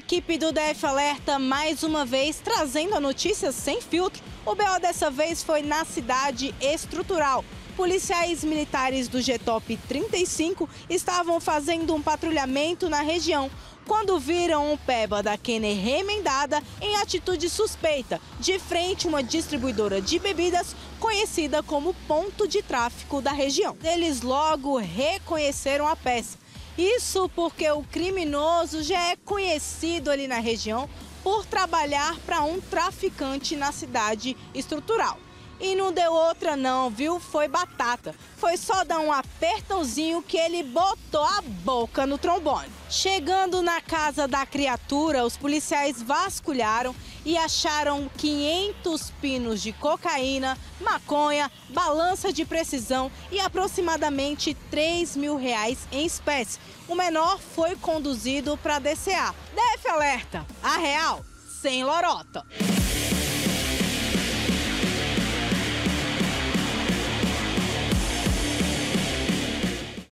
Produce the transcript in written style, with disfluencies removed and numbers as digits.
equipe do DF Alerta mais uma vez trazendo a notícia sem filtro. O BO dessa vez foi na cidade estrutural. Policiais militares do GTOP 35 estavam fazendo um patrulhamento na região quando viram um peba da Kenner remendada em atitude suspeita, de frente a uma distribuidora de bebidas conhecida como ponto de tráfico da região. Eles logo reconheceram a peça. Isso porque o criminoso já é conhecido ali na região por trabalhar para um traficante na cidade estrutural. E não deu outra não, viu? Foi batata. Foi só dar um apertãozinho que ele botou a boca no trombone. Chegando na casa da criatura, os policiais vasculharam e acharam 500 pinos de cocaína, maconha, balança de precisão e aproximadamente R$3.000 em espécie. O menor foi conduzido para a DCA. DF Alerta, a real, sem lorota.